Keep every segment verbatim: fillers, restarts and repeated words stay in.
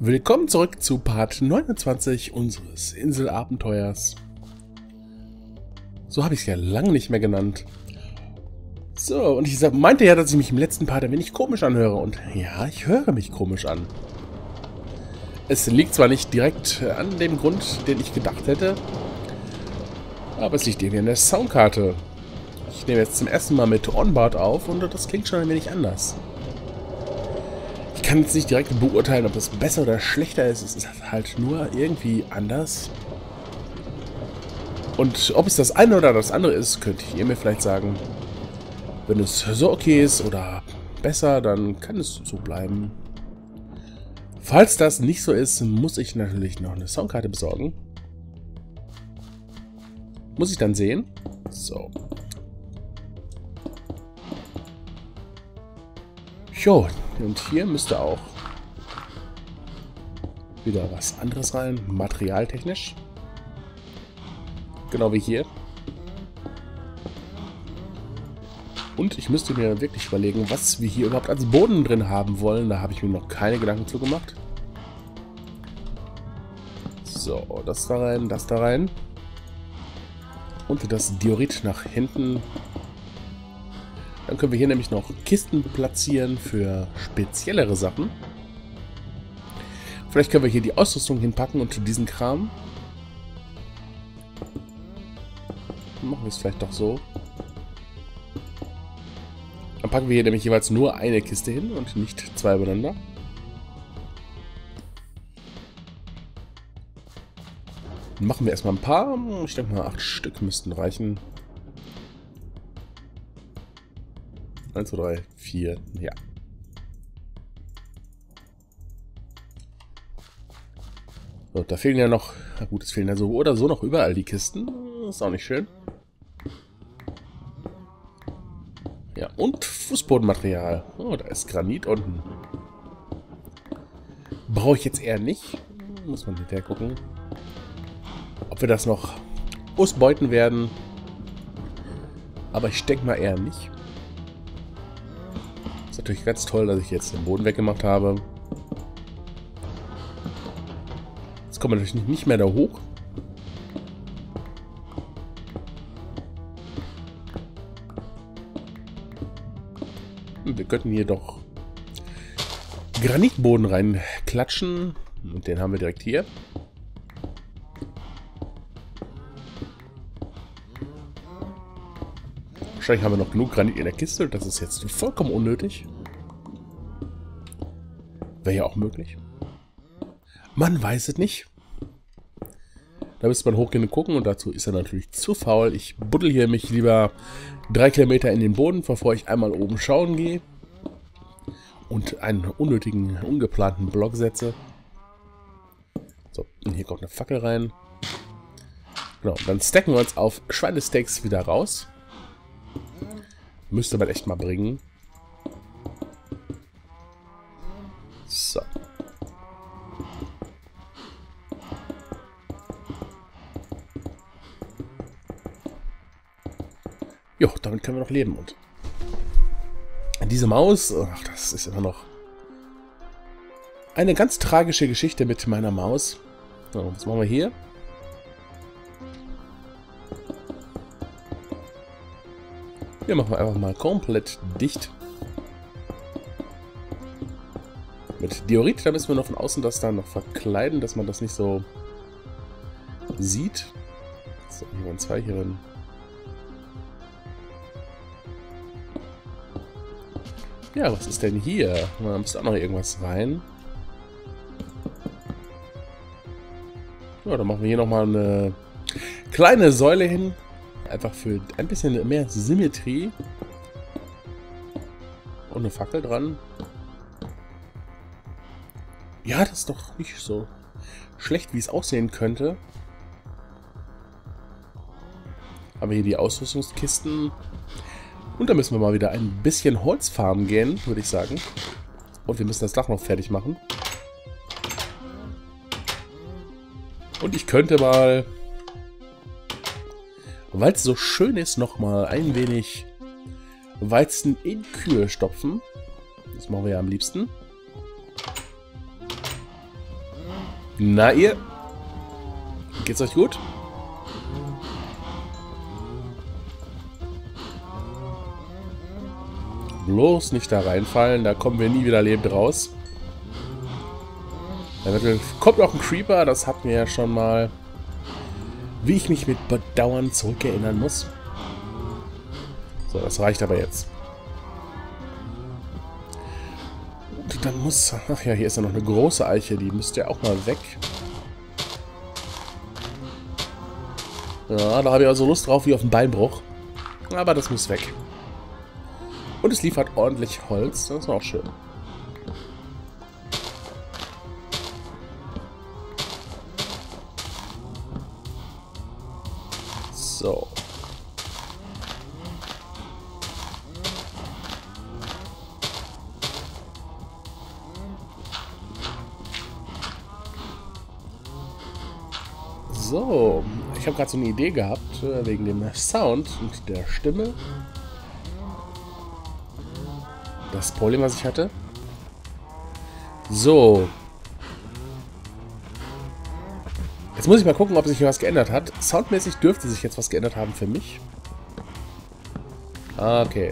Willkommen zurück zu Part neunundzwanzig unseres Inselabenteuers. So habe ich es ja lange nicht mehr genannt. So, und ich meinte ja, dass ich mich im letzten Part ein wenig komisch anhöre. Und ja, ich höre mich komisch an. Es liegt zwar nicht direkt an dem Grund, den ich gedacht hätte, aber es liegt irgendwie an der Soundkarte. Ich nehme jetzt zum ersten Mal mit Onboard auf und das klingt schon ein wenig anders. Ich kann jetzt nicht direkt beurteilen, ob es besser oder schlechter ist. Es ist halt nur irgendwie anders. Und ob es das eine oder das andere ist, könnt ihr mir vielleicht sagen. Wenn es so okay ist oder besser, dann kann es so bleiben. Falls das nicht so ist, muss ich natürlich noch eine Soundkarte besorgen. Muss ich dann sehen. So. Jo, und hier müsste auch wieder was anderes rein, materialtechnisch. Genau wie hier. Und ich müsste mir wirklich überlegen, was wir hier überhaupt als Boden drin haben wollen. Da habe ich mir noch keine Gedanken zu gemacht. So, das da rein, das da rein. Und das Diorit nach hinten. Dann können wir hier nämlich noch Kisten platzieren für speziellere Sachen. Vielleicht können wir hier die Ausrüstung hinpacken und diesen Kram. Dann machen wir es vielleicht doch so. Dann packen wir hier nämlich jeweils nur eine Kiste hin und nicht zwei übereinander. Dann machen wir erstmal ein paar. Ich denke mal, acht Stück müssten reichen. eins, zwei, drei, vier, ja. So, da fehlen ja noch, na gut, es fehlen ja so oder so noch überall die Kisten. Das ist auch nicht schön. Ja, und Fußbodenmaterial. Oh, da ist Granit unten. Brauche ich jetzt eher nicht. Muss man hinterher gucken. Ob wir das noch ausbeuten werden. Aber ich denke mal eher nicht. Ist natürlich ganz toll, dass ich jetzt den Boden weggemacht habe. Jetzt kommen wir natürlich nicht mehr da hoch. Wir könnten hier doch Granitboden reinklatschen. Und den haben wir direkt hier. Wahrscheinlich haben wir noch genug Granit in der Kiste. Das ist jetzt vollkommen unnötig. Wäre ja auch möglich. Man weiß es nicht. Da müsste man hoch genug gucken und dazu ist er natürlich zu faul. Ich buddel hier mich lieber drei Kilometer in den Boden, bevor ich einmal oben schauen gehe. Und einen unnötigen, ungeplanten Block setze. So, und hier kommt eine Fackel rein. Genau, dann stacken wir uns auf Schweinesteaks wieder raus. Müsste man echt mal bringen. So. Jo, damit können wir noch leben. Und diese Maus, ach, das ist immer noch eine ganz tragische Geschichte mit meiner Maus. So, was machen wir hier? Hier machen wir einfach mal komplett dicht. Mit Diorit, da müssen wir noch von außen das dann noch verkleiden, dass man das nicht so sieht. So, hier waren zwei hier drin. Ja, was ist denn hier? Da müsste auch noch irgendwas rein. Ja, dann machen wir hier nochmal eine kleine Säule hin. Einfach für ein bisschen mehr Symmetrie. Und eine Fackel dran. Ja, das ist doch nicht so schlecht, wie es aussehen könnte. Haben wir hier die Ausrüstungskisten. Und da müssen wir mal wieder ein bisschen Holz farmen gehen, würde ich sagen. Und wir müssen das Dach noch fertig machen. Und ich könnte mal, weil es so schön ist, noch mal ein wenig Weizen in Kühe stopfen. Das machen wir ja am liebsten. Na ihr? Geht's euch gut? Bloß nicht da reinfallen, da kommen wir nie wieder lebend raus. Da wird, kommt auch ein Creeper, das hatten wir ja schon mal. Wie ich mich mit Bedauern zurückerinnern muss. So, das reicht aber jetzt. Und dann muss... Ach ja, hier ist ja noch eine große Eiche, die müsste ja auch mal weg. Ja, da habe ich also Lust drauf wie auf einen Beinbruch. Aber das muss weg. Und es liefert ordentlich Holz, das ist auch schön. So. So, ich habe gerade so eine Idee gehabt, wegen dem Sound und der Stimme. Das Problem, was ich hatte. So. Jetzt muss ich mal gucken, ob sich was geändert hat. Soundmäßig dürfte sich jetzt was geändert haben für mich. Okay.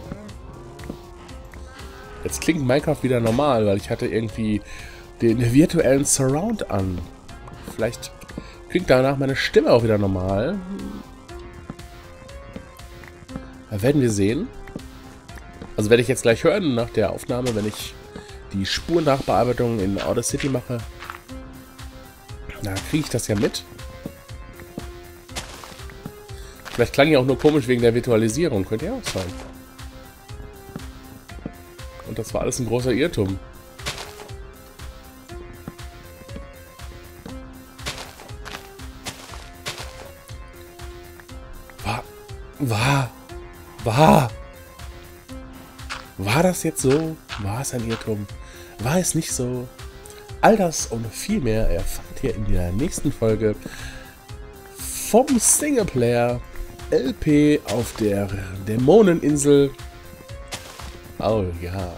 Jetzt klingt Minecraft wieder normal, weil ich hatte irgendwie den virtuellen Surround an. Vielleicht klingt danach meine Stimme auch wieder normal. Da werden wir sehen. Also werde ich jetzt gleich hören nach der Aufnahme, wenn ich die Spurnachbearbeitung in Audacity mache. Da kriege ich das ja mit. Vielleicht klang ja auch nur komisch wegen der Virtualisierung. Könnte ja auch sein. Und das war alles ein großer Irrtum. War... War... War... War das jetzt so? War es ein Irrtum? War es nicht so? All das und viel mehr erfahrt ihr in der nächsten Folge vom Singleplayer L P auf der Dämoneninsel. Oh ja.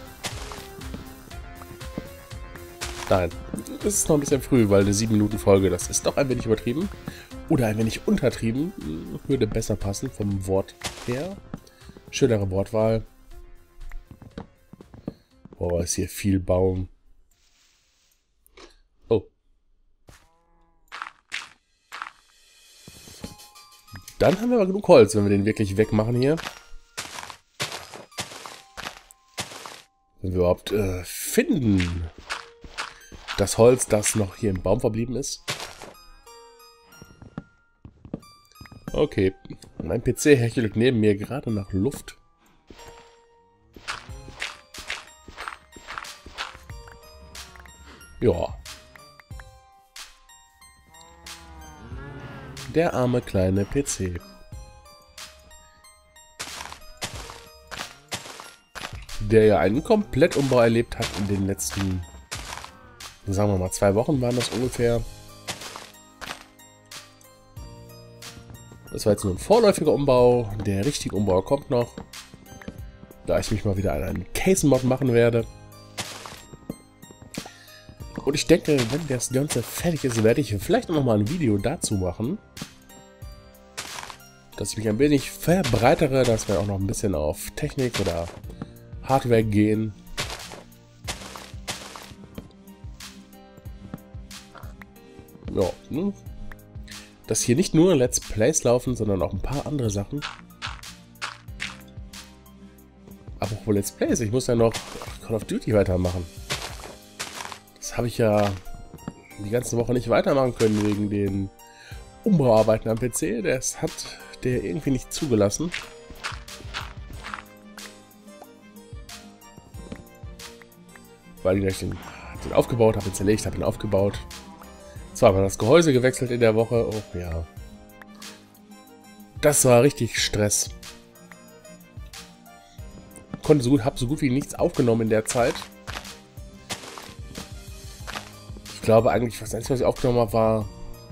Nein, das ist noch ein bisschen früh, weil eine sieben Minuten Folge, das ist doch ein wenig übertrieben. Oder ein wenig untertrieben. Würde besser passen vom Wort her. Schönere Wortwahl. Boah, ist hier viel Baum. Oh. Dann haben wir aber genug Holz, wenn wir den wirklich wegmachen hier. Wenn wir überhaupt äh, finden, das Holz, das noch hier im Baum verblieben ist. Okay. Mein P C hechelt neben mir gerade nach Luft. Ja. Der arme kleine P C. Der ja einen Komplettumbau erlebt hat in den letzten, sagen wir mal, zwei Wochen waren das ungefähr. Das war jetzt nur ein vorläufiger Umbau. Der richtige Umbau kommt noch. Da ich mich mal wieder an einen Case-Mod machen werde. Und ich denke, wenn das Ganze fertig ist, werde ich vielleicht noch mal ein Video dazu machen. Dass ich mich ein wenig verbreitere, dass wir auch noch ein bisschen auf Technik oder Hardware gehen. Ja, ne? Dass hier nicht nur Let's Plays laufen, sondern auch ein paar andere Sachen. Apropos Let's Plays, ich muss ja noch Call of Duty weitermachen. Das habe ich ja die ganze Woche nicht weitermachen können wegen den Umbauarbeiten am P C. Das hat der irgendwie nicht zugelassen. Weil ich den, den aufgebaut habe, zerlegt habe, ihn aufgebaut. Zwar war das Gehäuse gewechselt in der Woche. Oh ja. Das war richtig Stress. Konnte so gut, habe so gut wie nichts aufgenommen in der Zeit. Ich glaube eigentlich, das Einzige, was ich aufgenommen habe, war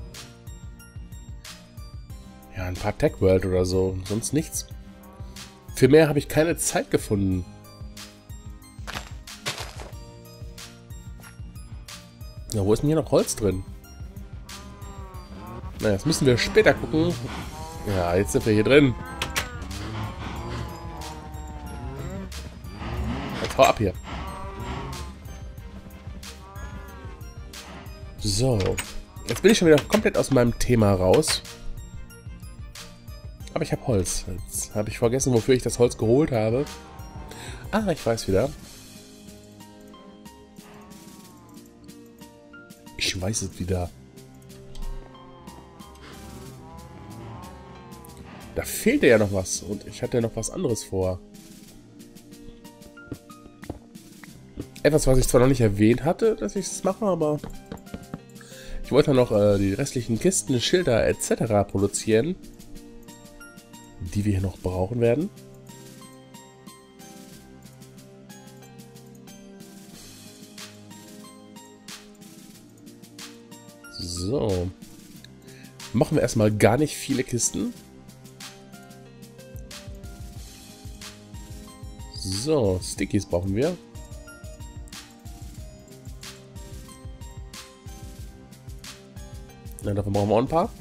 ja ein paar Tech World oder so. Sonst nichts. Für mehr habe ich keine Zeit gefunden. Ja, wo ist denn hier noch Holz drin? Na, das müssen wir später gucken. Ja, jetzt sind wir hier drin. Jetzt hau ab hier. So. Jetzt bin ich schon wieder komplett aus meinem Thema raus. Aber ich habe Holz. Jetzt habe ich vergessen, wofür ich das Holz geholt habe. Ah, ich weiß wieder. Ich weiß es wieder. Da fehlte ja noch was. Und ich hatte noch was anderes vor. Etwas, was ich zwar noch nicht erwähnt hatte, dass ich es mache, aber... Ich wollte noch äh, die restlichen Kisten, Schilder et cetera produzieren. Die wir hier noch brauchen werden. So. Machen wir erstmal gar nicht viele Kisten. So, Stickies brauchen wir. Ja, davon brauchen wir auch ein paar.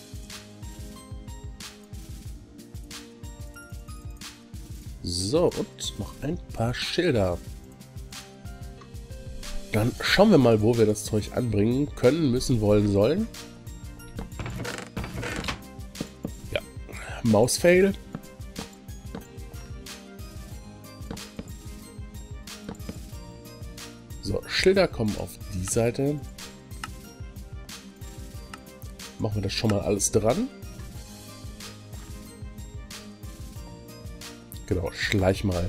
So, und noch ein paar Schilder. Dann schauen wir mal, wo wir das Zeug anbringen können, müssen, wollen, sollen. Ja, Mausfail. So, Schilder kommen auf die Seite. Machen wir das schon mal alles dran. Genau, schleich mal.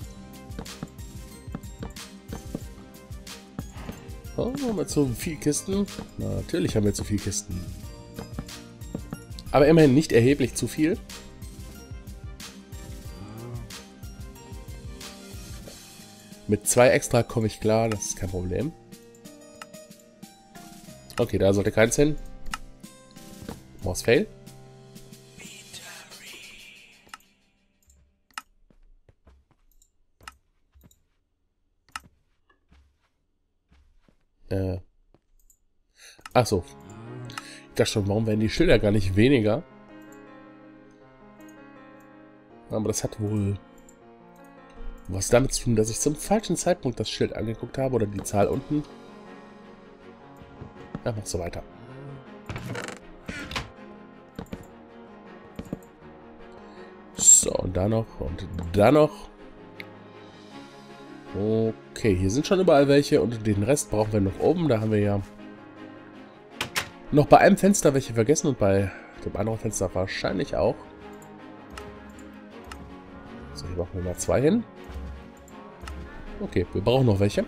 Oh, haben wir zu viel Kisten? Natürlich haben wir zu viel Kisten. Aber immerhin nicht erheblich zu viel. Mit zwei extra komme ich klar, das ist kein Problem. Okay, da sollte keins hin. Mouse fail. Äh. Ach so. Ich dachte schon, warum werden die Schilder gar nicht weniger? Aber das hat wohl was damit zu tun, dass ich zum falschen Zeitpunkt das Schild angeguckt habe oder die Zahl unten. Ja, mach so weiter. So, und da noch und da noch. Okay, hier sind schon überall welche und den Rest brauchen wir noch oben. Da haben wir ja noch bei einem Fenster welche vergessen und bei dem anderen Fenster wahrscheinlich auch. So, hier machen wir mal zwei hin. Okay, wir brauchen noch welche.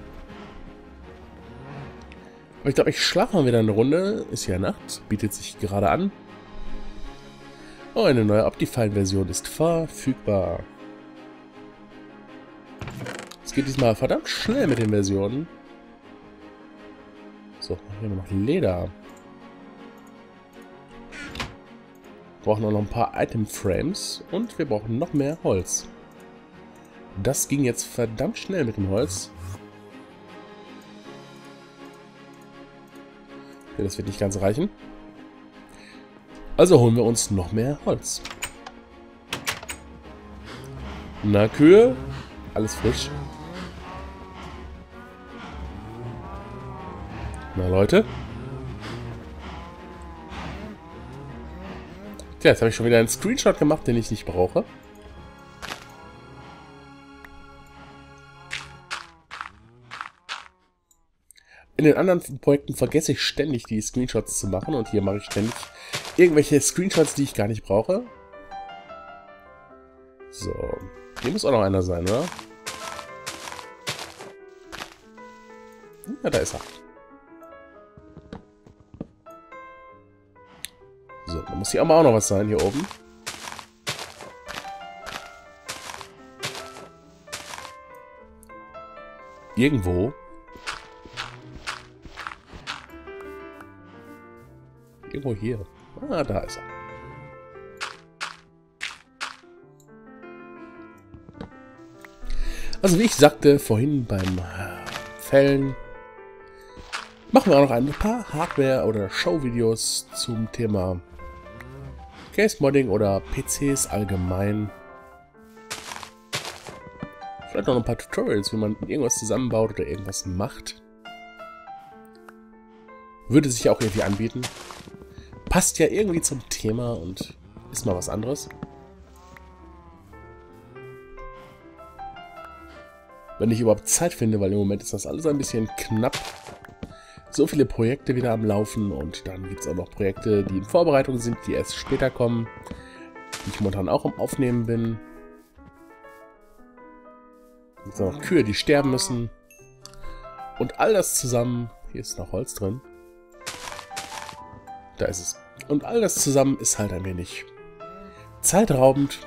Aber ich glaube, ich schlafe mal wieder eine Runde. Ist ja Nacht, bietet sich gerade an. Oh, eine neue Optifine-Version ist verfügbar. Es geht diesmal verdammt schnell mit den Versionen. So, hier haben wir noch Leder. Wir brauchen auch noch ein paar Item-Frames und wir brauchen noch mehr Holz. Das ging jetzt verdammt schnell mit dem Holz. Okay, das wird nicht ganz reichen. Also holen wir uns noch mehr Holz. Na, Kühe. Alles frisch. Na, Leute. Tja, jetzt habe ich schon wieder einen Screenshot gemacht, den ich nicht brauche. In den anderen Projekten vergesse ich ständig, die Screenshots zu machen. Und hier mache ich ständig irgendwelche Screenshots, die ich gar nicht brauche. So. Hier muss auch noch einer sein, oder? Ja, da ist er. So, da muss hier aber auch noch was sein, hier oben. Irgendwo. Irgendwo hier. Ah, da ist er. Also wie ich sagte vorhin beim Fällen, machen wir auch noch ein paar Hardware- oder Show-Videos zum Thema Case-Modding oder P Cs allgemein. Vielleicht noch ein paar Tutorials, wie man irgendwas zusammenbaut oder irgendwas macht. Würde sich auch irgendwie anbieten. Passt ja irgendwie zum Thema und ist mal was anderes. Wenn ich überhaupt Zeit finde, weil im Moment ist das alles ein bisschen knapp. So viele Projekte wieder am Laufen und dann gibt es auch noch Projekte, die in Vorbereitung sind, die erst später kommen, die ich momentan auch am Aufnehmen bin. Jetzt sind noch Kühe, die sterben müssen. Und all das zusammen, hier ist noch Holz drin. Da ist es. Und all das zusammen ist halt ein wenig zeitraubend.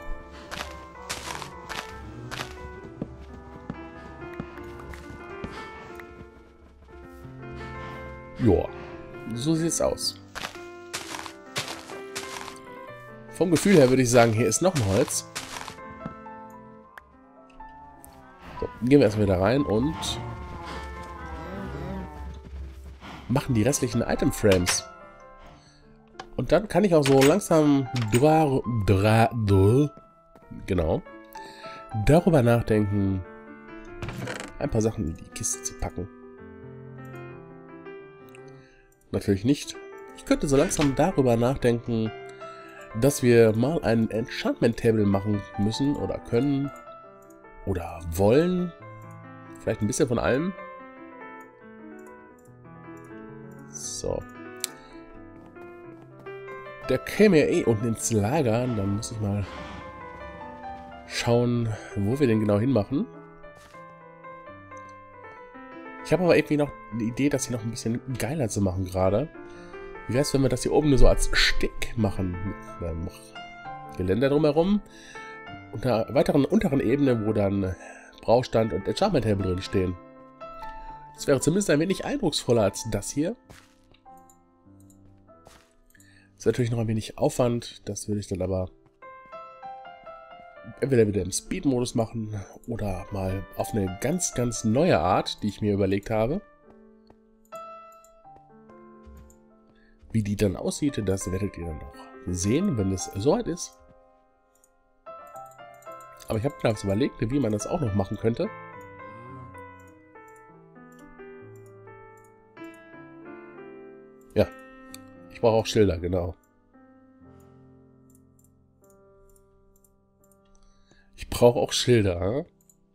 Joa, so sieht's aus. Vom Gefühl her würde ich sagen, hier ist noch ein Holz. So, gehen wir erstmal wieder rein und machen die restlichen Item Frames. Und dann kann ich auch so langsam dra, dra, dra, genau, darüber nachdenken, ein paar Sachen in die Kiste zu packen. Natürlich nicht. Ich könnte so langsam darüber nachdenken, dass wir mal ein Enchantment Table machen müssen oder können oder wollen. Vielleicht ein bisschen von allem. So. Der käme ja eh unten ins Lager. Dann muss ich mal schauen, wo wir den genau hinmachen. Ich habe aber irgendwie noch die Idee, das hier noch ein bisschen geiler zu machen gerade. Wie wäre es, wenn wir das hier oben nur so als Steg machen? Mit einem Geländer drumherum. Und einer weiteren unteren Ebene, wo dann Braustand und Enchantment Table drin stehen. Das wäre zumindest ein wenig eindrucksvoller als das hier. Das ist natürlich noch ein wenig Aufwand. Das würde ich dann aber entweder wieder im Speed-Modus machen oder mal auf eine ganz, ganz neue Art, die ich mir überlegt habe. Wie die dann aussieht, das werdet ihr dann noch sehen, wenn es soweit ist. Aber ich habe mir das überlegt, wie man das auch noch machen könnte. Ja, ich brauche auch Schilder, genau. Ich brauche auch Schilder.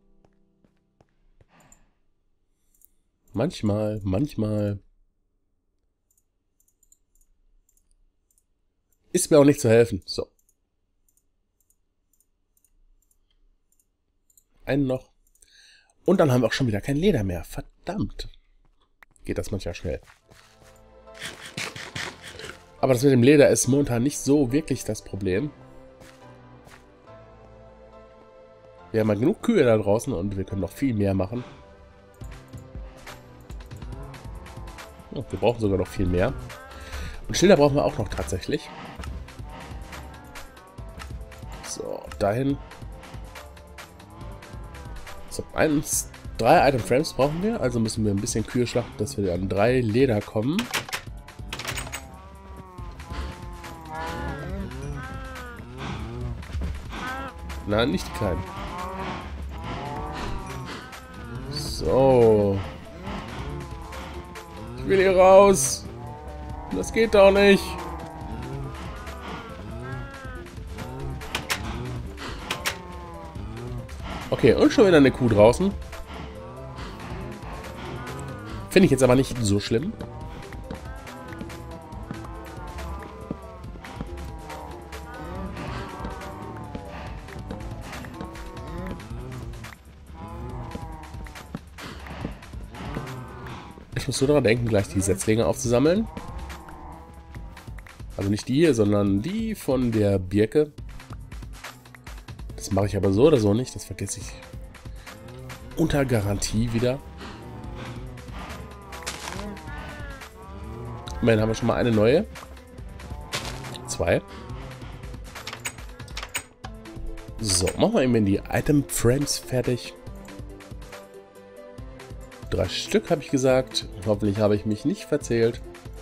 Manchmal, manchmal ist mir auch nicht zu helfen. So. Einen noch. Und dann haben wir auch schon wieder kein Leder mehr. Verdammt. Geht das manchmal schnell. Aber das mit dem Leder ist momentan nicht so wirklich das Problem. Wir haben ja genug Kühe da draußen und wir können noch viel mehr machen. Oh, wir brauchen sogar noch viel mehr. Und Schilder brauchen wir auch noch tatsächlich. So, dahin. So, eins, drei Item Frames brauchen wir. Also müssen wir ein bisschen Kühe schlachten, dass wir an drei Leder kommen. Nein, nicht die kleinen. So. Ich will hier raus. Das geht doch nicht. Okay, und schon wieder eine Kuh draußen. Finde ich jetzt aber nicht so schlimm. Ich muss nur daran denken, gleich die Setzlinge aufzusammeln. Also nicht die hier, sondern die von der Birke. Das mache ich aber so oder so nicht. Das vergesse ich unter Garantie wieder. Immerhin haben wir schon mal eine neue. Zwei. So, machen wir eben die Item Frames fertig. Drei Stück habe ich gesagt. Hoffentlich habe ich mich nicht verzählt.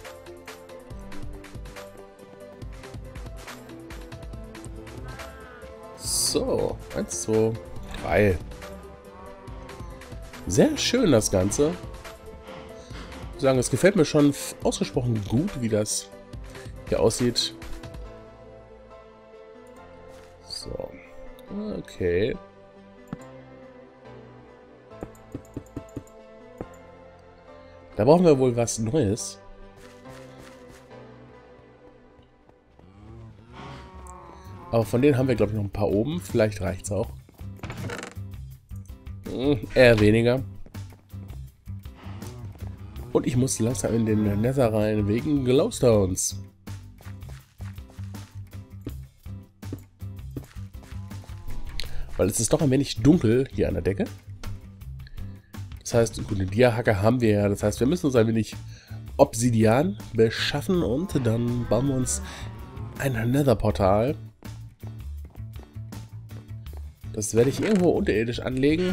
So, eins, zwei, drei. Sehr schön das Ganze. Ich muss sagen, es gefällt mir schon ausgesprochen gut, wie das hier aussieht. So, okay. Da brauchen wir wohl was Neues. Aber von denen haben wir, glaube ich, noch ein paar oben. Vielleicht reicht es auch. Hm, eher weniger. Und ich muss langsam in den Nether rein wegen Glowstones. Weil es ist doch ein wenig dunkel hier an der Decke. Das heißt, gut, eine Dia-Hacke haben wir ja. Das heißt, wir müssen uns ein wenig Obsidian beschaffen und dann bauen wir uns ein Nether-Portal. Das werde ich irgendwo unterirdisch anlegen.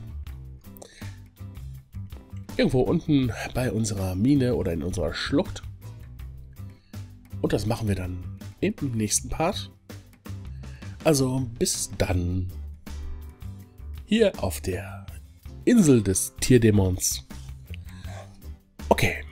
Irgendwo unten bei unserer Mine oder in unserer Schlucht. Und das machen wir dann im nächsten Part. Also bis dann. Hier auf der Insel des Tierdämons. Okay.